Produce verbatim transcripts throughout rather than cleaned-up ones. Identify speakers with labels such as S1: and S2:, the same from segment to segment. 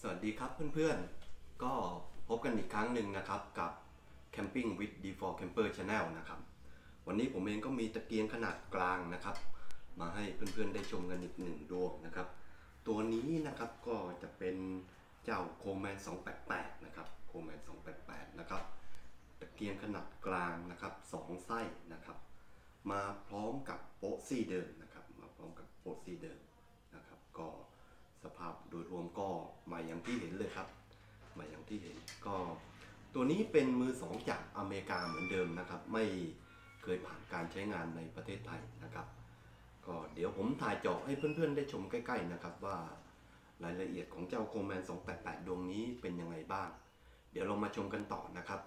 S1: วัสดีครับเพื่อนๆก็พบกันอีกครั้งหนึ่งนะครับกับ Camping with ดี ฟอร์ Camper Channel นะครับวันนี้ผมเองก็มีตะเกียงขนาดกลางนะครับมาให้เพื่อนๆได้ชมกันอีกหนึ่งดวงนะครับตัวนี้นะครับก็จะเป็นเจ้า Coleman สองแปดแปดนะครับ Coleman สองแปดแปดนะครับตะเกียงขนาดกลางนะครับสองไส้นะครับมาพร้อมกับโป๊ะซี่เดิมนะครับมาพร้อมกับโป๊ะซี่เดิมนะครับก็สภาพโดยรวมก็ใหม่อย่างที่เห็นเลยครับใหม่อย่างที่เห็นก็ตัวนี้เป็นมือสองจากอเมริกาเหมือนเดิมนะครับไม่เคยผ่านการใช้งานในประเทศไทยนะครับก็เดี๋ยวผมถ่ายจอให้เพื่อนๆได้ชมใกล้ๆนะครับว่ารายละเอียดของเจ้า Coleman สองแปดแปดดวงนี้เป็นยังไงบ้างเดี๋ยวเรามาชมกันต่อนะครับ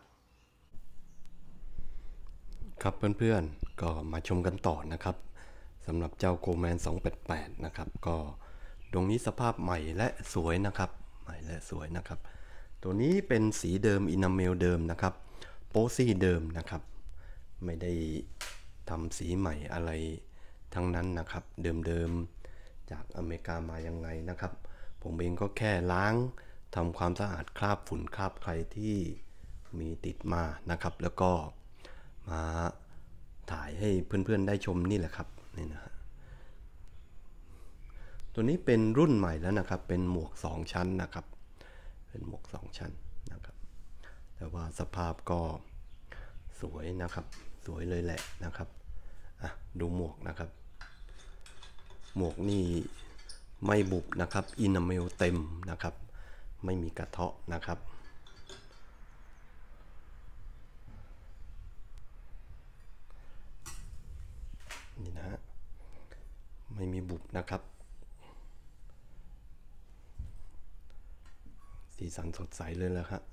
S1: ครับเพื่อนๆก็มาชมกันต่อนะครับสำหรับเจ้า Coleman สองแปดแปดนะครับก็ดวงนี้สภาพใหม่และสวยนะครับใหม่และสวยนะครับตัวนี้เป็นสีเดิมอินาเมลเดิมนะครับโปซี่เดิมนะครับไม่ได้ทำสีใหม่อะไรทั้งนั้นนะครับเดิมๆจากอเมริกามายังไงนะครับผมเองก็แค่ล้างทำความสะอาดคราบฝุ่นคราบใครที่มีติดมานะครับแล้วก็มาถ่ายให้เพื่อนๆได้ชมนี่แหละครับนี่นะตัวนี้เป็นรุ่นใหม่แล้วนะครับเป็นหมวกสองชั้นนะครับเป็นหมวกสองชั้นนะครับแต่ว่าสภาพก็สวยนะครับสวยเลยแหละนะครับอ่ะดูหมวกนะครับหมวกนี่ไม่บุบนะครับอินาเมลเต็มนะครับไม่มีกระเทาะนะครับนี่นะฮะไม่มีบุบนะครับสีสันสดใสเลยแล้วครับ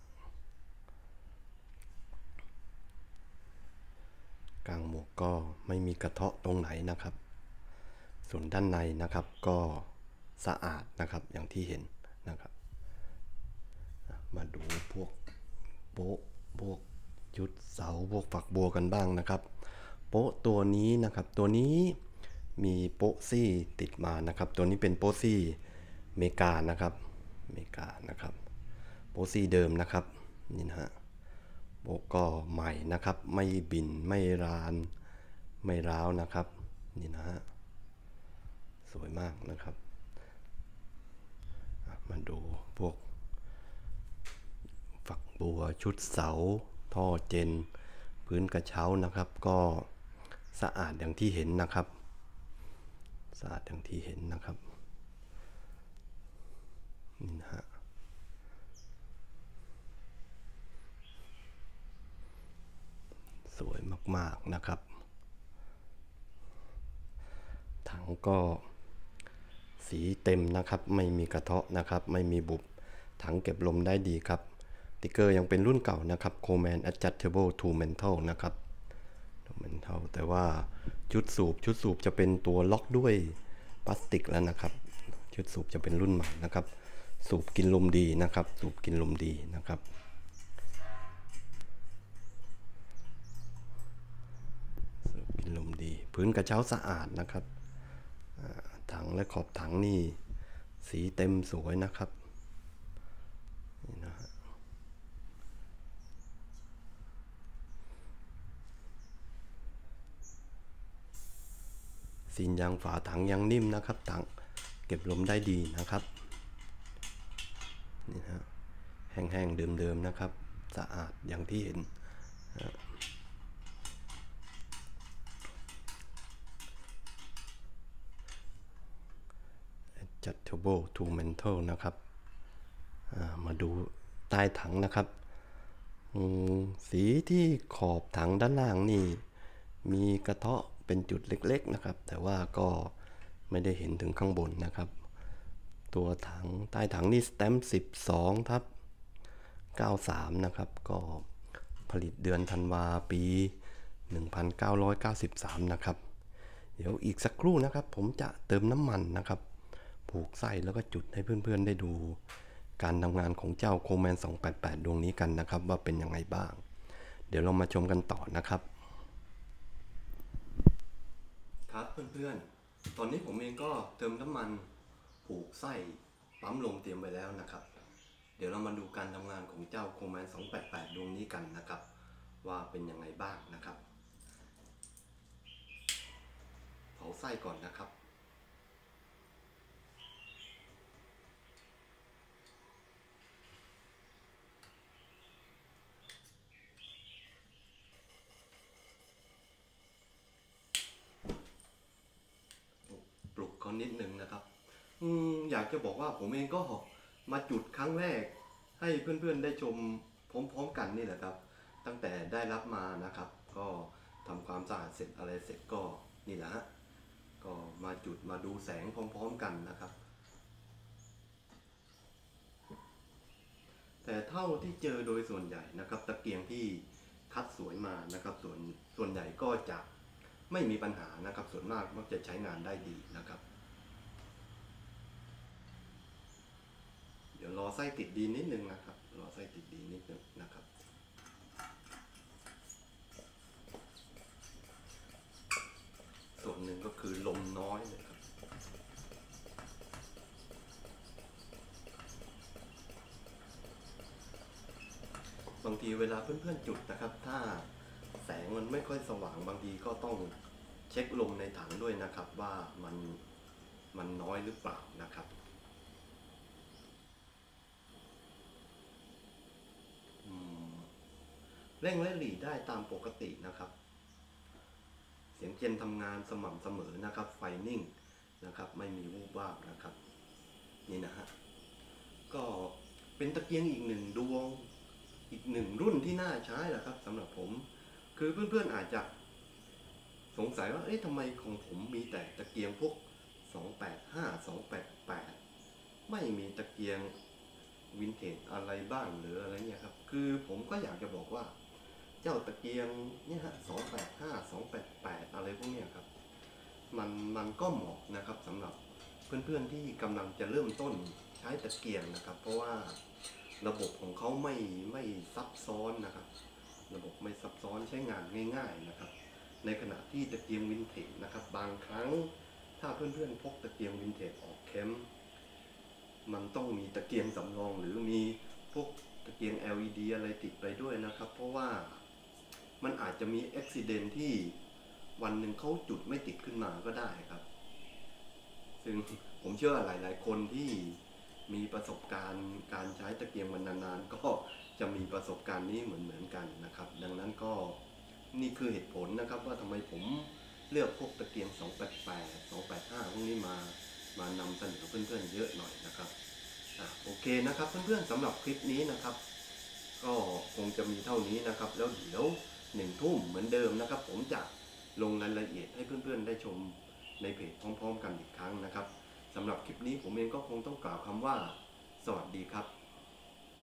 S1: กลางหมวกก็ไม่มีกระเทาะตรงไหนนะครับส่วนด้านในนะครับก็สะอาดนะครับอย่างที่เห็นนะครับมาดูพวกโป๊ะพวกจุดเสาพวกฝักบัวกันบ้างนะครับโป๊ะตัวนี้นะครับตัวนี้มีโป๊ะซี่ติดมานะครับตัวนี้เป็นโป๊ะซี่เมกานะครับเมกานะครับโป๊ะซี่เดิมนะครับนี่นะฮะโป๊ะก็ใหม่นะครับไม่บินไม่รานไม่ร้าวนะครับนี่นะฮะสวยมากนะครับมาดูพวกฝักบัวชุดเสาท่อเจนพื้นกระเช้านะครับก็สะอาดอย่างที่เห็นนะครับสะอาดอย่างที่เห็นนะครับนี่นะฮะสวยมากๆนะครับถังก็สีเต็มนะครับไม่มีกระเทาะนะครับไม่มีบุบถังเก็บลมได้ดีครับติ๊กเกอร์ยังเป็นรุ่นเก่านะครับ Coleman Adjustable Two Mantle นะครับ Two Mantle แต่ว่าชุดสูบชุดสูบจะเป็นตัวล็อกด้วยพลาสติกแล้วนะครับชุดสูบจะเป็นรุ่นใหม่นะครับสูบกินลมดีนะครับสูบกินลมดีนะครับสูบกินลมดีพื้นกระเช้าสะอาดนะครับถังและขอบถังนี่สีเต็มสวยนะครับนี่นะฮะซีนยางฝาถังยังนิ่มนะครับถังเก็บลมได้ดีนะครับนี่ฮะแห้งๆเดิมๆนะครับสะอาดอย่างที่เห็นAdjustable Two Mantle นะครับมาดูใต้ถังนะครับสีที่ขอบถังด้านล่างนี่มีกระเทาะเป็นจุดเล็กๆนะครับแต่ว่าก็ไม่ได้เห็นถึงข้างบนนะครับตัวถังใต้ถังนี่สแตมป์สิบสองทับเก้าสิบสามนะครับก็ผลิตเดือนธันวาปีหนึ่งพันเก้าร้อยเก้าสิบสามนะครับเดี๋ยวอีกสักครู่นะครับผมจะเติมน้ำมันนะครับผูกไส้แล้วก็จุดให้เพื่อนๆได้ดูการทำงานของเจ้า Coleman สองแปดแปดดวงนี้กันนะครับว่าเป็นยังไงบ้างเดี๋ยวเรามาชมกันต่อนะครับครับเพื่อนๆตอนนี้ผมเองก็เติมน้ำมันผูกไส้ปั๊มลมเตรียมไว้แล้วนะครับเดี๋ยวเรามาดูการทำงานของเจ้า Command สองแปดแปดดวงนี้กันนะครับว่าเป็นยังไงบ้างนะครับเผาไส้ก่อนนะครับปลุกเขานิดนึงนะครับอืมอยากจะบอกว่าผมเองก็มาจุดครั้งแรกให้เพื่อนๆได้ชมพร้อมๆกันนี่แหละครับตั้งแต่ได้รับมานะครับก็ทำความสะอาดเสร็จอะไรเสร็จก็นี่แหละฮะก็มาจุดมาดูแสงพร้อมๆกันนะครับแต่เท่าที่เจอโดยส่วนใหญ่นะครับตะเกียงที่คัดสวยมานะครับส่วนส่วนใหญ่ก็จะไม่มีปัญหานะครับส่วนมากมักจะใช้งานได้ดีนะครับเดี๋ยวรอไส้ติดดีนิดนึงนะครับรอไส้ติดดีนิดนึงนะครับส่วนหนึ่งก็คือลมน้อยเลยครับบางทีเวลาเพื่อนๆจุดนะครับถ้าแสงมันไม่ค่อยสว่างบางทีก็ต้องเช็คลมในถังด้วยนะครับว่ามันมันน้อยหรือเปล่านะครับเร่งและหลีได้ตามปกตินะครับเสียงเจนทำงานสม่ำเสมอนะครับไฟนิ่งนะครับไม่มีวูบวาบนะครับนี่นะฮะก็เป็นตะเกียงอีกหนึ่งดวงอีกหนึ่งรุ่นที่น่าใช้แหละครับสำหรับผมคือเพื่อนๆอาจจะสงสัยว่าเอ๊ะทำไมของผมมีแต่ตะเกียงพวกสองแปดห้า สองแปดแปดไม่มีตะเกียงวินเทจอะไรบ้างหรืออะไรเงี้ยครับคือผมก็อยากจะบอกว่าเจ้าตะเกียงเนี่ยฮะสองแปดห้า สองแปดแปดอะไรพวกเนี้ยครับมันมันก็เหมาะนะครับสำหรับเพื่อนๆที่กำลังจะเริ่มต้นใช้ตะเกียงนะครับเพราะว่าระบบของเขาไม่ไม่ซับซ้อนนะครับระบบไม่ซับซ้อนใช้งานง่ายๆนะครับในขณะที่ตะเกียงวินเทจนะครับบางครั้งถ้าเพื่อนๆพกตะเกียงวินเทจออกแคมป์มันต้องมีตะเกียงสำรองหรือมีพวกตะเกียง แอล อี ดี อะไรติดไปด้วยนะครับเพราะว่ามันอาจจะมีอุบัติเหตุที่วันหนึ่งเขาจุดไม่ติดขึ้นมาก็ได้ครับซึ่งผมเชื่อหลายๆคนที่มีประสบการณ์การใช้ตะเกียงมันนานๆก็จะมีประสบการณ์นี้เหมือนๆกันนะครับดังนั้นก็นี่คือเหตุผลนะครับว่าทำไมผมเลือกพวกตะเกียงสองแปดแปด สองแปดห้าพวกนี้มามานำเสนอเพื่อนๆเยอะหน่อยนะครับอ่ะโอเคนะครับเพื่อนๆสำหรับคลิปนี้นะครับก็คงจะมีเท่านี้นะครับแล้วเดี๋ยวหนึ่งทุ่มเหมือนเดิมนะครับผมจะลงรายละเอียดให้เพื่อนๆได้ชมในเพจพร้อมๆกันอีกครั้งนะครับสำหรับคลิปนี้ผมเองก็คงต้องกล่าวคำว่าสวัสดีครับ